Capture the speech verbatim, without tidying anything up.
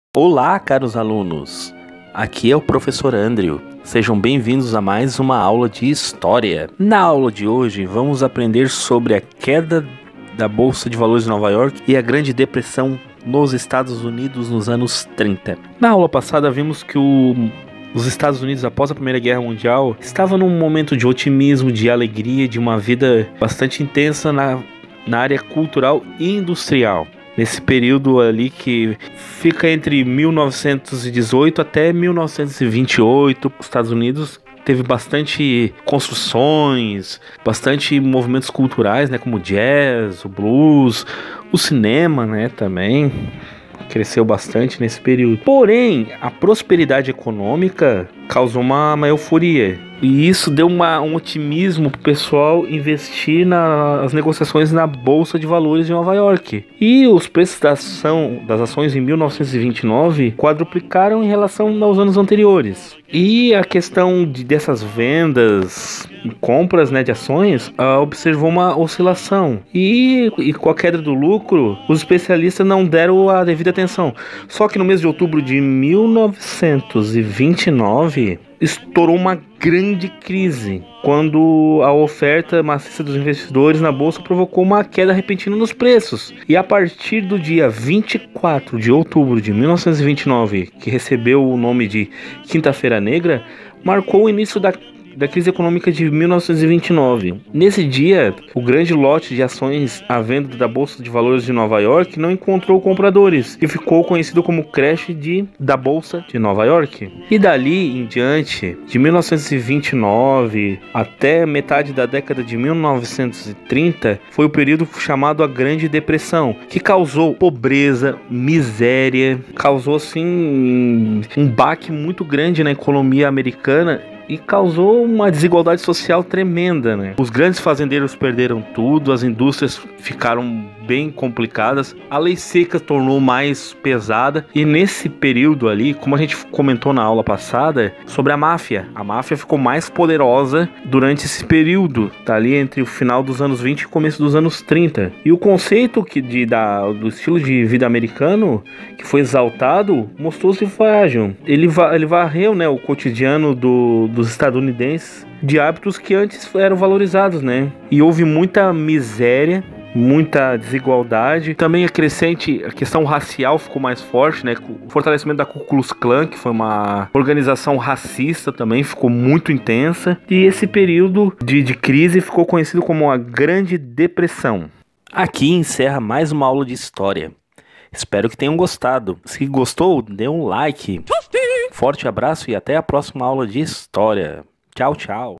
Olá, caros alunos! Aqui é o professor Andrew. Sejam bem-vindos a mais uma aula de História. Na aula de hoje, vamos aprender sobre a queda da Bolsa de Valores de Nova York e a Grande Depressão nos Estados Unidos nos anos trinta. Na aula passada, vimos que o, os Estados Unidos, após a Primeira Guerra Mundial, estavam num momento de otimismo, de alegria, de uma vida bastante intensa na, na área cultural e industrial. Nesse período ali que fica entre mil novecentos e dezoito até mil novecentos e vinte e oito, os Estados Unidos teve bastante construções, bastante movimentos culturais, né, como o jazz, o blues, o cinema, né, também cresceu bastante nesse período. Porém, a prosperidade econômica causou uma, uma euforia. E isso deu uma, um otimismo para o pessoal investir nas negociações na Bolsa de Valores de Nova York. E os preços da ação, das ações em mil novecentos e vinte e nove quadruplicaram em relação aos anos anteriores. E a questão de, dessas vendas e compras, né, de ações uh, observou uma oscilação. E, e com a queda do lucro, os especialistas não deram a devida atenção. Só que no mês de outubro de mil novecentos e vinte e nove... estourou uma grande crise, quando a oferta maciça dos investidores na bolsa provocou uma queda repentina nos preços. E a partir do dia vinte e quatro de outubro de mil novecentos e vinte e nove, que recebeu o nome de Quinta-feira Negra, marcou o início da da crise econômica de mil novecentos e vinte e nove. Nesse dia, o grande lote de ações à venda da Bolsa de Valores de Nova York não encontrou compradores e ficou conhecido como crash de, da Bolsa de Nova York. E dali em diante, de mil novecentos e vinte e nove até metade da década de mil novecentos e trinta, foi o período chamado a Grande Depressão, que causou pobreza, miséria, causou assim um baque muito grande na economia americana e causou uma desigualdade social tremenda, né? Os grandes fazendeiros perderam tudo, as indústrias ficaram bem complicadas, a lei seca tornou mais pesada e nesse período ali, como a gente comentou na aula passada, sobre a máfia, a máfia ficou mais poderosa durante esse período, tá ali entre o final dos anos vinte e o começo dos anos trinta. E o conceito que de, da, do estilo de vida americano, que foi exaltado, mostrou-se frágil. Ele, va, ele varreu, né, o cotidiano do, dos estadunidenses de hábitos que antes eram valorizados, né? E houve muita miséria, muita desigualdade, também a crescente, a questão racial ficou mais forte, né? O fortalecimento da Ku Klux Klan, que foi uma organização racista, também ficou muito intensa, e esse período de, de crise ficou conhecido como a Grande Depressão. Aqui encerra mais uma aula de história. Espero que tenham gostado. Se gostou, dê um like. Forte abraço e até a próxima aula de história. Tchau, tchau.